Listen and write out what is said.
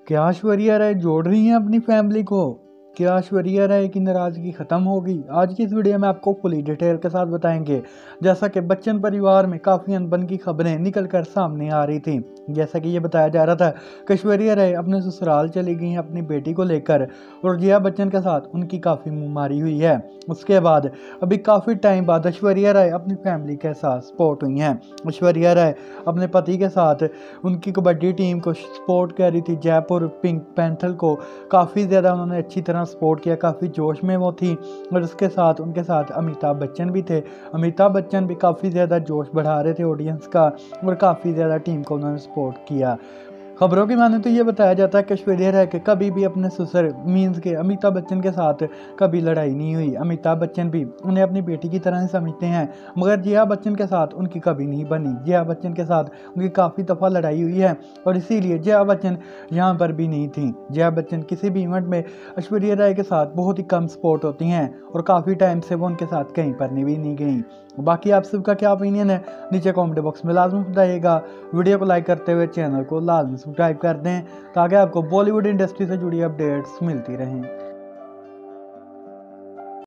क्या ऐश्वर्या राय जोड़ रही हैं अपनी फैमिली को? क्या ऐश्वर्या राय की नाराजगी खत्म हो गई? आज की इस वीडियो में आपको फुली डिटेल के साथ बताएंगे। जैसा कि बच्चन परिवार में काफ़ी अनबन की खबरें निकलकर सामने आ रही थी। जैसा कि ये बताया जा रहा था कि ऐश्वर्या राय अपने ससुराल चली गई हैं अपनी बेटी को लेकर, और जया बच्चन के साथ उनकी काफ़ी मुँहमारी हुई है। उसके बाद अभी काफ़ी टाइम बाद ऐश्वर्या राय अपनी फैमिली के साथ सपोर्ट हुई हैं। ऐश्वर्या राय अपने पति के साथ उनकी कबड्डी टीम को सपोर्ट कर रही थी, जयपुर पिंक पैंथर को काफ़ी ज़्यादा उन्होंने अच्छी तरह सपोर्ट किया, काफ़ी जोश में वो थी। और उसके साथ उनके साथ अमिताभ बच्चन भी थे। अमिताभ बच्चन भी काफ़ी ज़्यादा जोश बढ़ा रहे थे ऑडियंस का, और काफ़ी ज़्यादा टीम को उन्होंने सपोर्ट किया। खबरों की माने तो ये बताया जाता है कि ऐश्वर्या राय के कभी भी अपने ससुर मीन्स के अमिताभ बच्चन के साथ कभी लड़ाई नहीं हुई। अमिताभ बच्चन भी उन्हें अपनी बेटी की तरह ही समझते हैं, मगर जया बच्चन के साथ उनकी कभी नहीं बनी। जया बच्चन के साथ उनकी काफ़ी दफ़ा लड़ाई हुई है, और इसीलिए जया बच्चन यहाँ पर भी नहीं थी। जया बच्चन किसी भी इवेंट में ऐश्वर्या राय के साथ बहुत ही कम सपोर्ट होती हैं, और काफ़ी टाइम से वो उनके साथ कहीं पर भी नहीं गई। बाकी आप सबका क्या ओपिनियन है नीचे कमेंट बॉक्स में लाजमी बताइएगा। वीडियो को लाइक करते हुए चैनल को लाजमी सब्सक्राइब कर दें, ताकि आपको बॉलीवुड इंडस्ट्री से जुड़ी अपडेट्स मिलती रहें।